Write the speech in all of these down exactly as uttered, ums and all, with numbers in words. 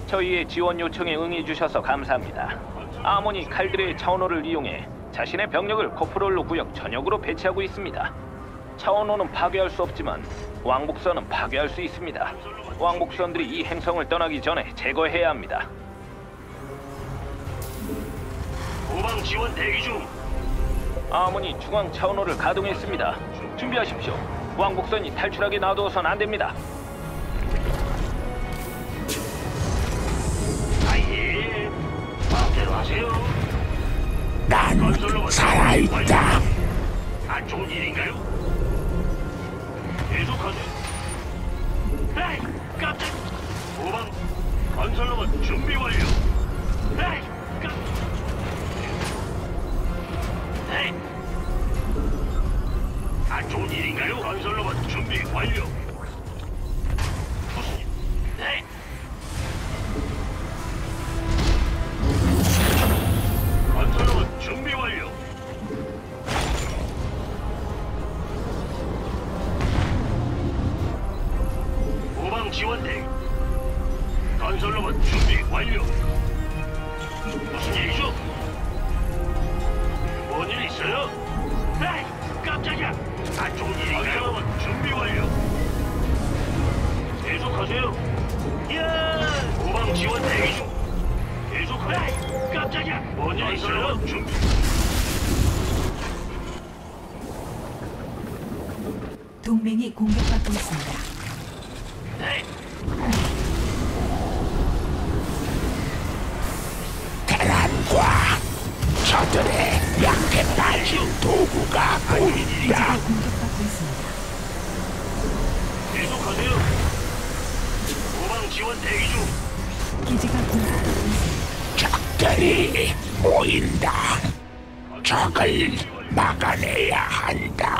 저희의 지원 요청에 응해주셔서 감사합니다. 아모니 칼들의 차원호를 이용해 자신의 병력을 코프롤로 구역 전역으로 배치하고 있습니다. 차원호는 파괴할 수 없지만 왕복선은 파괴할 수 있습니다. 왕복선들이 이 행성을 떠나기 전에 제거해야 합니다. 후방 지원 대기 중. 아모니 중앙 차원호를 가동했습니다. 준비하십시오. 왕복선이 탈출하게 놔두어선 안 됩니다. 아예. 마음대로 하세요. 난 살아있다. 안 좋은 일인가요? 계속하세요. 에이, 깜짝. 후방 건설로봇 준비 완료. 에이, 깜. 에이. 안 좋은 일인가요? 건설로봇 준비 완료. 무슨 일? 네. 건설로봇 준비 완료. 후방 지원대. 건설로봇 준비 완료. 무슨 일이죠? 뭔 일 있어요? 에이, 깜짝이야. 안 좋은 일인가요? 건설로봇 준비 완료. 계속하세요. 야! 후방 지원 대기 중. 계속하세요. 에이, 깜짝이야. 뭔 일 있어요? 준비. 동맹이 공격받고 있습니다. 네. 대란과 저들의 약해 빠진 도구가 보인다. 기지가 공격받고 있습니다. 계속하세요. 후방 지원 대기 중. 기지가 공격받고 있습니다. 적들이 모인다. 적을 막아내야 한다.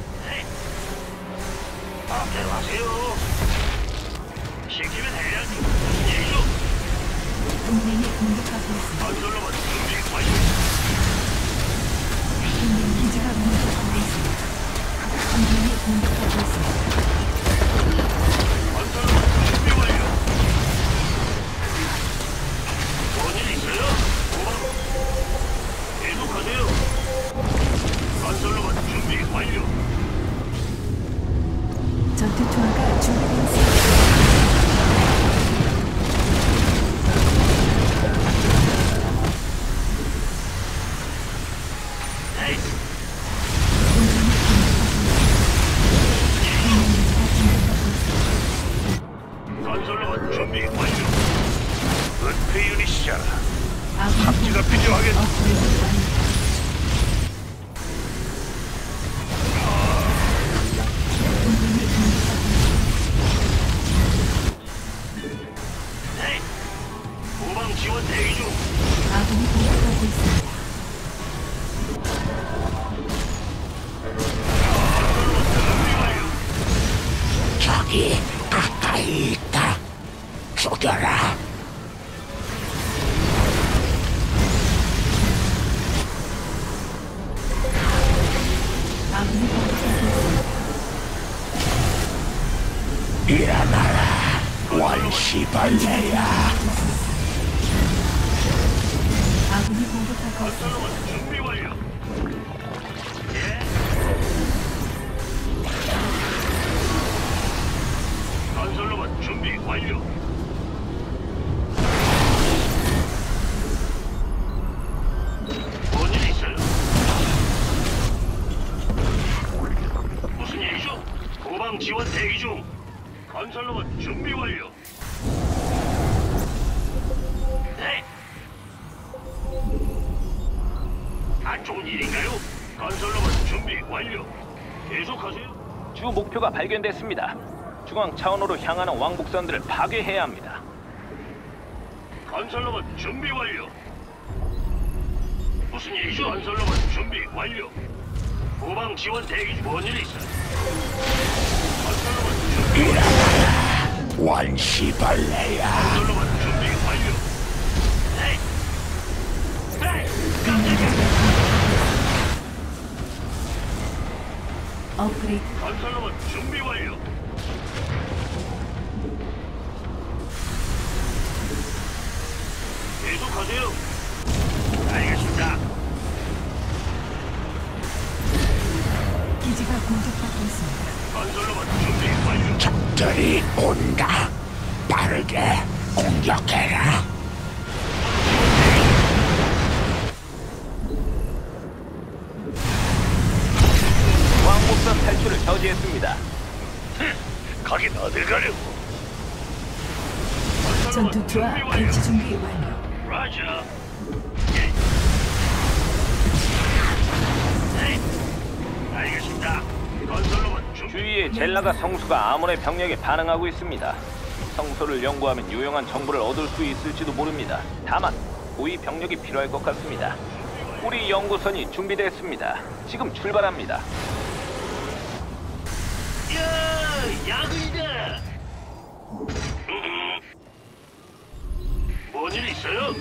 마음대로 하세요. 시키면 해야죠. 무슨 일이죠? 동맹이 공격받고 있습니다. 건설로봇 준비 완료. 동맹 기지가 공격받고 있습니다. 동맹이 공격받고 있습니다. 건설로봇 준비 완료. 뭔일 있어요? 후방. 계속하세요. 건설로봇 준비 완료. 전투 투하가 준비되었습니다. 네. 건설로봇 준비 완료. 은폐 유닛이야. 탑지가 필요하겠. 업그레이드 완료. 동맹이 공격받고 네. 후방 지원 대기 중. 아군이 공격받고 있습니다. 준비 완료. 적이 가까이 있다. 죽여라. 아군이 공격받고 있습니다. 일어나라. 원시벌레야. 아군이 공격받고 있습니다. 건설로봇 준비 완료. 예. 건설로봇 준비 완료. 뭔 일 있어요? 무슨 일이죠? 후방 지원 대기 중. 건설로봇 준비 완료. 네. 안 좋은 일인가요? 건설로봇 준비 완료. 계속하세요. 주 목표가 발견됐습니다. 중앙 차원호로 향하는 왕복선들을 파괴해야 합니다. 건설로봇 준비 완료. 무슨 일이죠? 건설로봇 준비 완료. 후방 지원 대기 중. 뭔 일이 있어요? 건설로봇 준비 완료. 일어나라. 원시벌레야. 건설로봇 준비 완료. 네. 네. 깜짝이야. 업그레이드 건설로봇 준비 완료. 계속하세요. 알겠습니다. 기지가 공격받고 있습니다. 건설로봇 준비 완료. 적들이 온다. 빠르게 공격해라. 왕복선 탈출을 저지했습니다. 가긴 어딜 가려고? 전투투와 배치 준비 완료. 라자. 예. 네. 알겠습니다. 건설로봇 준비. 주위에 젤라가 성수가 아몬의 병력에 반응하고 있습니다. 성소를 연구하면 유용한 정보를 얻을 수 있을지도 모릅니다. 다만 고위 병력이 필요할 것 같습니다. 우리 연구선이 준비됐습니다. 지금 출발합니다. 야, 야근이다. 뭔 일 있어요?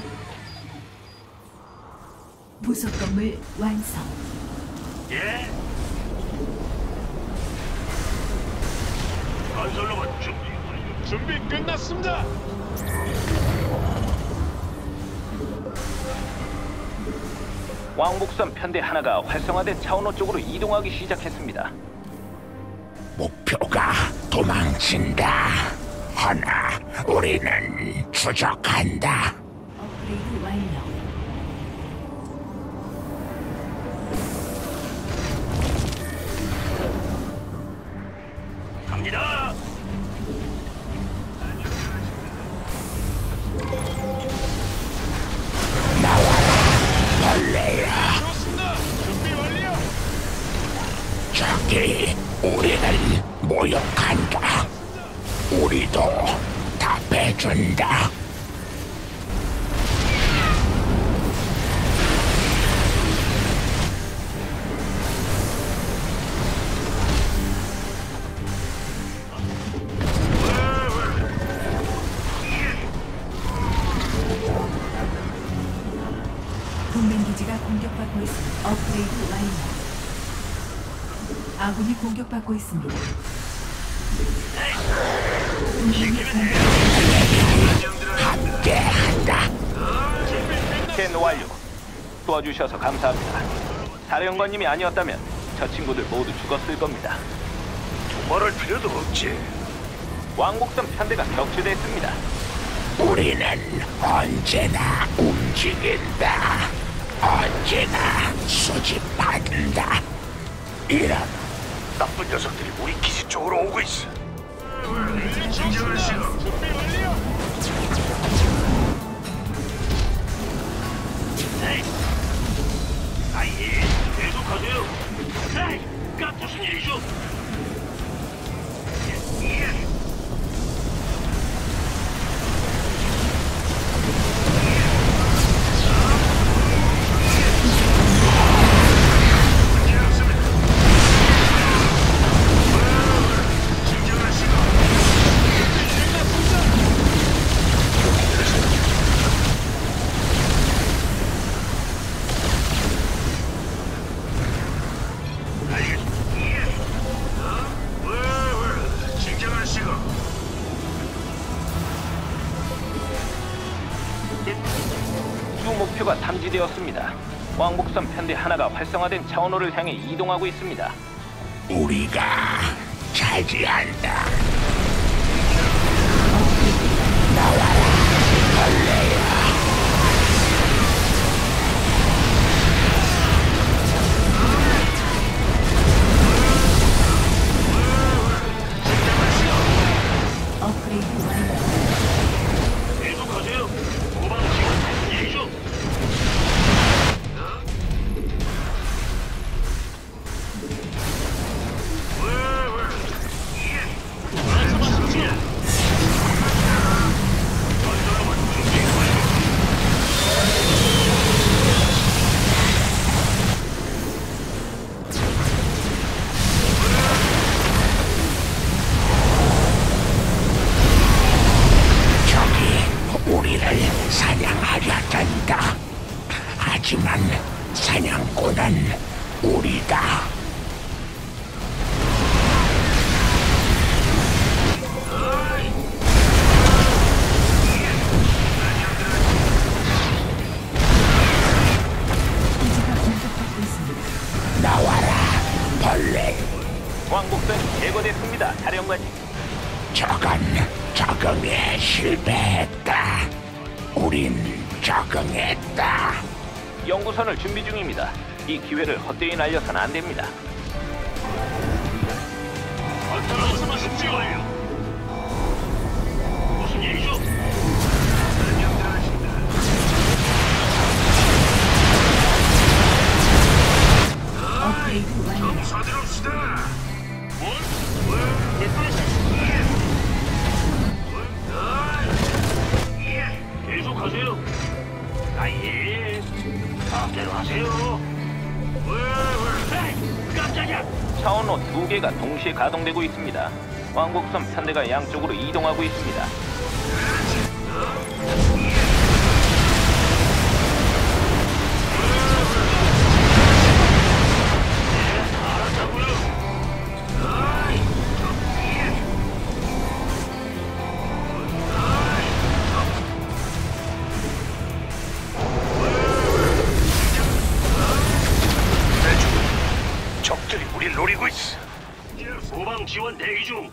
부속 건물 완성. 예. 건설로봇 준비 완료. 준비 끝났습니다. 왕복선 편대 하나가 활성화된 차원호 쪽으로 이동하기 시작했습니다. 목표가 도망친다. 허나 우리는 추적한다. 업그레이드 완료. 갑니다. 벌레야. 좋습니다. 준비 완료. 저기 우리를 모욕한다. 우리도 답해준다. 동맹 기지가 공격받고 있습니다. 업그레이드 완료. 아군이 공격받고 있습니다. 동맹이 공격. 함께한다. 스캔 완료. 도와주셔서 감사합니다. 사령관님이 아니었다면 저 친구들 모두 죽었을 겁니다. 말할 필요도 없지. 왕복선 편대가 격추됐습니다. 우리는 언제나 움직인다. 언제나 수집한다. 이런 나쁜 녀석들이 우리 기지 쪽으로 오고 있어. 진정을 시도. 준비 완료. 네. 아예. 계속하세요. 에이, 까 무슨 일이죠? 예. 주 목표가 탐지되었습니다. 왕복선 편대 하나가 활성화된 차원호를 향해 이동하고 있습니다. 우리가 차지한다. 나와라, 벌레야. 업그레이드 완료. 계속하세요. 후방 지원 무슨 일이죠? 왜, 왜? 예. 왕복선이 제거됐습니다, 사령관님. 적은 적응에 실패했다. 우린 적응했다. 연구선을 준비 중입니다. 이 기회를 헛되이 날려선 안 됩니다. 건설로봇 준비 완료. 무슨 일이죠? 업그레이드 완료. 서두릅시다. 뭘? 뭘? 예. 계속하세요. 아예. 마음대로 하세요. 에이, 깜짝이야. 차원로 두 개가 동시에 가동되고 있습니다. 왕복선 편대가 양쪽으로 이동하고 있습니다. 적들이 우리를 노리고 있어. 후방 지원 대기 중.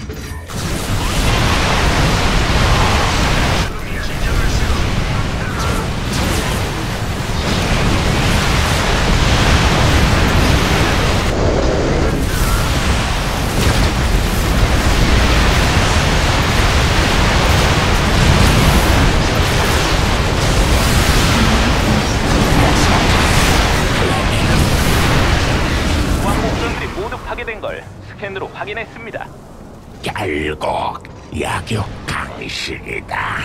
왕복선들이 모두 파괴된 걸 스캔으로 확인했습니다. 결국 약육 강식이다.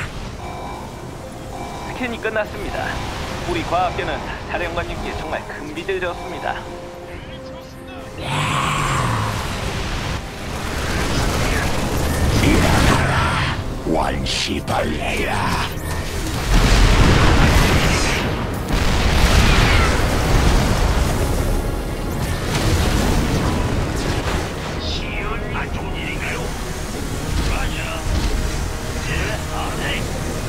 스캔이 끝났습니다. 우리 과학계는 사령관님께 정말 큰 빚을 졌습니다. 원시벌레야. 시연 안 좋은 일인가요? 맞아. 예, 아, 네.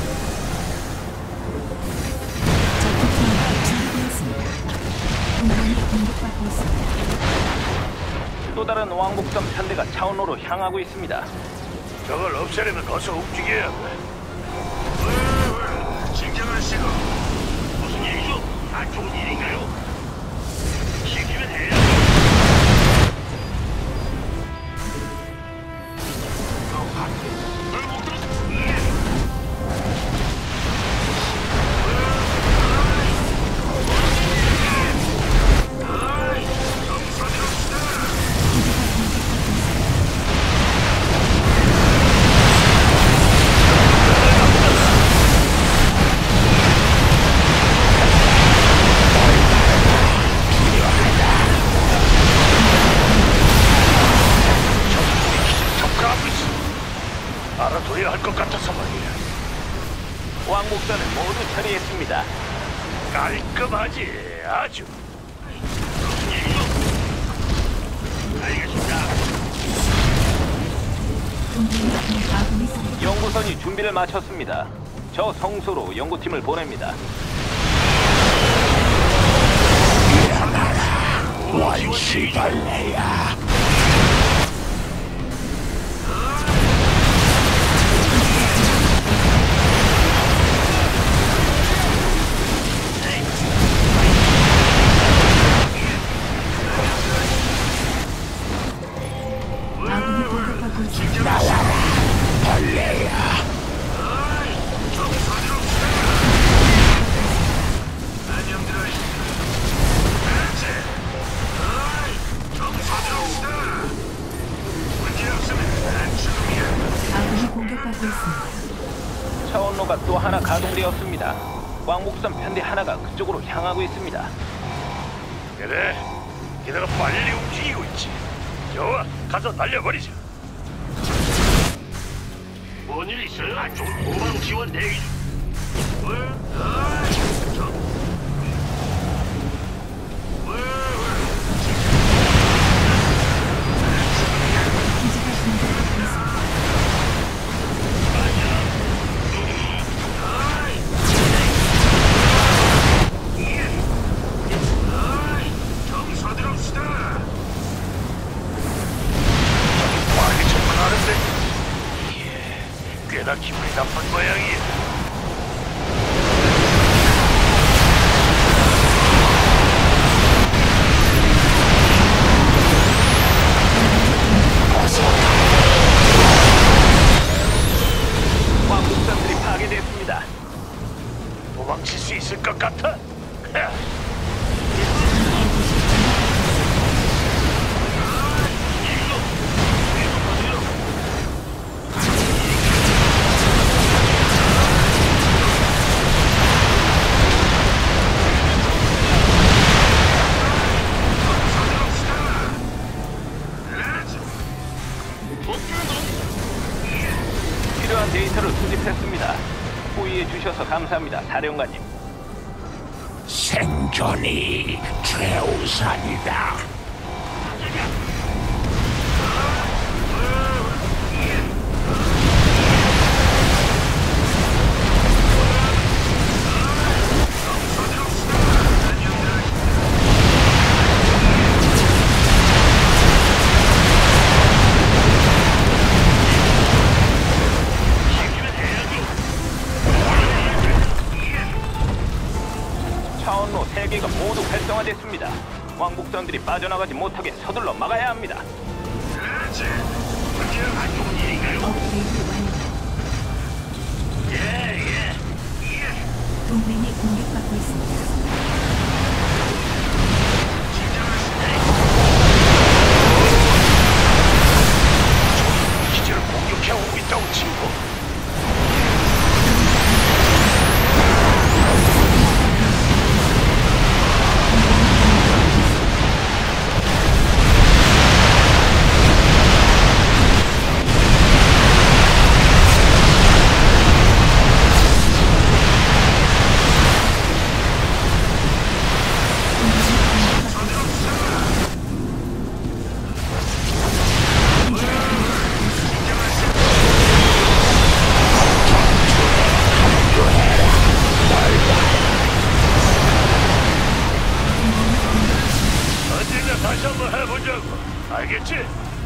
적극 준비되었습니다. 공간이 공격받고 있습니다. 또 다른 왕복선 편대가 차원로로 향하고 있습니다. 저걸 없애려면 어서 움직여야 돼. 진정하시고. 무슨 일이죠? 안 좋은 일인가요? 시키면 해요. 접근하고 있어. 알아둬야 할 것 같아서 말이야. 왕복선을 모두 처리했습니다. 깔끔하지, 아주. 무슨 일이죠? 알겠습니다. 동맹이 아군이 상 연구선이 준비를 마쳤습니다. 저 성소로 연구팀을 보냅니다. 원시벌레야. 아군이 공격받고 있습니다. 나와라, 벌레야. 아군이 공격받고 있습니다. 차원로가 또 하나 가동되었습니다. 왕복선 편대 하나가 그쪽으로 향하고 있습니다. 그래, 걔네가 빨리 움직이고 있지. 좋아, 가서 날려버리자. 뭔 일 있어요? 안 좋은 후방 지원 대기 중. 왜? 아, 저... 왜, 왜? 기지가 공격받고 있습니다. 좀 서두릅시다. 꽤나 기분이 나쁜 모양이야. 왕복선들이 파괴됐습니다. 도망칠 수 있을 것 같아? 필요한 데이터를 수집했습니다. 호의해 주셔서 감사합니다, 사령관님. 생존이 최우선이다. 차원로 세 개가 모두 활성화됐습니다. 왕복선들이 빠져나가지 못하게 서둘러 막아야 합니다. 그렇지. 그게 안 좋은 일인가요? 업그레이드 완료. 예, 예. 동맹이 공격받고 있습니다. 기지를 공격해오고 있다고 친구. 언젠가 다시 한번 해보자고. 알겠지?